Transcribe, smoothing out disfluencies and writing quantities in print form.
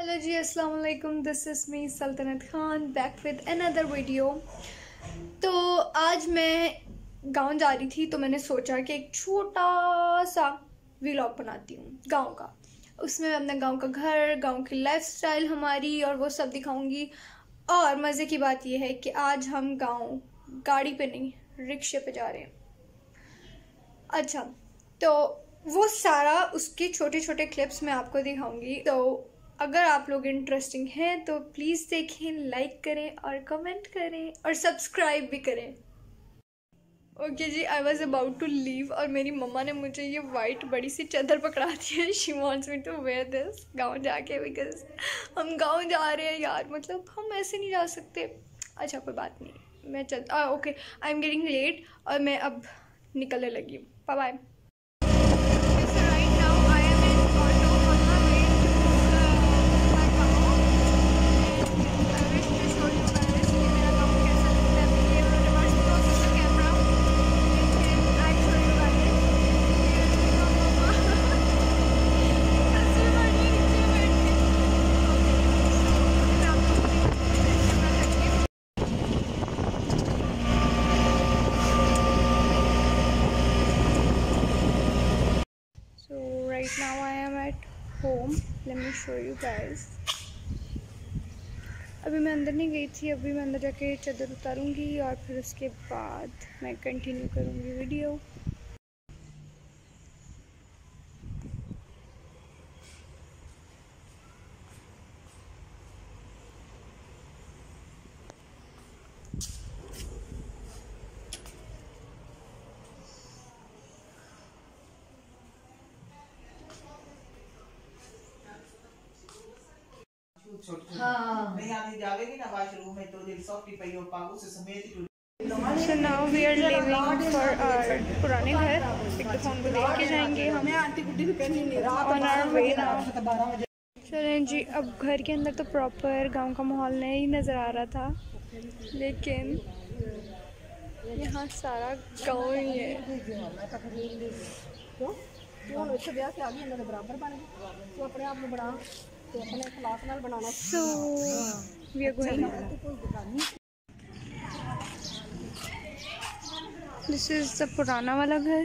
Hello जी, अस्सलाम वालेकुम। This is me Sultanat Khan back with another video. तो आज मैं गांव जा रही थी तो मैंने सोचा कि एक छोटा सा व्लॉग बनाती हूँ गांव का। उसमें मैं अपने गांव का घर, गांव की लाइफस्टाइल हमारी और वो सब दिखाऊंगी। और मज़े की बात यह है कि आज हम गांव गाड़ी पे नहीं रिक्शे पे जा रहे हैं। अच्छा, तो वो सारा उसके छोटे छोटे क्लिप्स मैं आपको दिखाऊंगी। तो अगर आप लोग इंटरेस्टिंग हैं तो प्लीज़ देखें, लाइक करें और कमेंट करें और सब्सक्राइब भी करें। ओके जी, I was about to leave और मेरी मम्मा ने मुझे ये वाइट बड़ी सी चादर पकड़ा दी है। She wants me to wear this गाँव जाके, बिकॉज हम गाँव जा रहे हैं यार, मतलब हम ऐसे नहीं जा सकते। अच्छा कोई बात नहीं, मैं okay, I am getting late और मैं अब निकलने लगी हूँ। Bye bye. Right now I am at home. Let me show you guys. अभी मैं अंदर नहीं गई थी, अभी मैं अंदर जाके चादर उतारूंगी और फिर उसके बाद मैं कंटिन्यू करूंगी video. So now we are leaving for our पुराने घर। एक दफ़ा उनको देख के जाएंगे हम on our way now। चलें जी, अब घर के अंदर तो प्रॉपर गांव का माहौल नहीं नज़र आ रहा था, लेकिन यहाँ सारा गांव ही है। So we are going. This is the पुराना वाला घर।